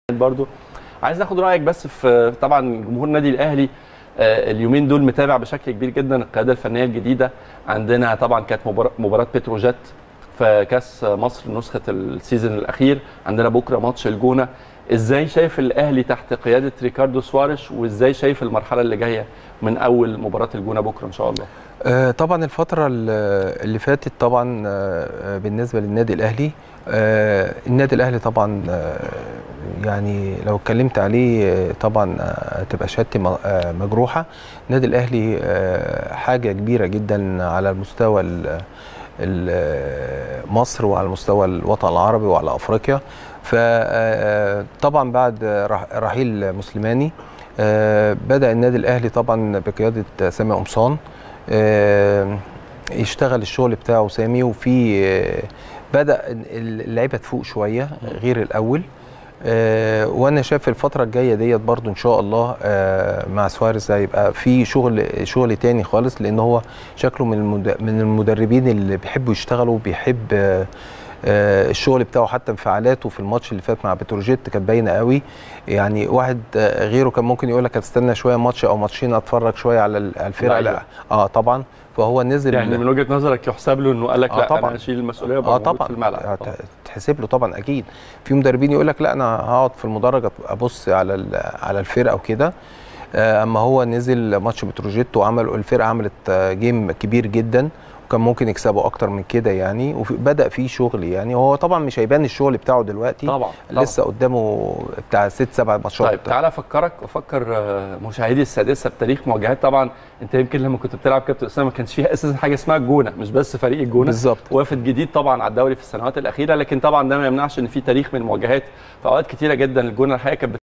برضو عايز ناخد رايك بس في طبعا جمهور النادي الاهلي اليومين دول متابع بشكل كبير جدا القياده الفنيه الجديده. عندنا طبعا كانت مباراه بتروجيت في كاس مصر نسخه السيزون الاخير، عندنا بكره ماتش الجونه. ازاي شايف الاهلي تحت قياده ريكاردو سواريش، وازاي شايف المرحله اللي جايه من اول مباراه الجونه بكره ان شاء الله؟ طبعا الفترة اللي فاتت طبعا بالنسبة للنادي الأهلي، النادي الأهلي طبعا يعني لو اتكلمت عليه طبعا هتبقى شهادتي مجروحة. النادي الأهلي حاجة كبيرة جدا على مستوى مصر وعلى مستوى الوطن العربي وعلى أفريقيا. فطبعا بعد رحيل موسيماني بدأ النادي الأهلي طبعا بقيادة سامي قمصان يشتغل الشغل بتاعه سامي، وفي بدأ اللعيبه تفوق شويه غير الاول. وانا شايف الفتره الجايه ديت برضو ان شاء الله مع سواريز هيبقى في شغل تاني خالص، لان هو شكله من المدربين اللي بيحبوا يشتغلوا وبيحب الشغل بتاعه. حتى انفعالاته في الماتش اللي فات مع بتروجيت كانت باينه قوي. يعني واحد غيره كان ممكن يقول لك هتستنى شويه ماتش او ماتشين اتفرج شويه على الفرقه. لا طبعا، فهو نزل. يعني من وجهه نظرك يحسب له انه قال لك لا طبعا انا اشيل المسؤوليه وابقى موجود في الملعب؟ تحسب له طبعا اكيد. في مدربين يقول لك لا انا هقعد في المدرج ابص على الفرقه وكده. اما هو نزل ماتش بتروجيت وعمل الفرقه عملت جيم كبير جدا، كان ممكن يكسبوا اكتر من كده يعني، وبدا فيه شغل يعني. هو طبعا مش هيبان الشغل بتاعه دلوقتي طبعا لسه قدامه بتاع 6-7 ماتشات. طيب تعالى افكر مشاهدي السادسه بتاريخ مواجهات. طبعا انت يمكن لما كنت بتلعب كابتن اسامه ما كانش فيها اساسا حاجه اسمها الجونه، مش بس فريق الجونه بالظبط، وافد جديد طبعا على الدوري في السنوات الاخيره، لكن طبعا ده ما يمنعش ان في تاريخ من المواجهات في اوقات كتيره جدا. الجونه الحقيقه كانت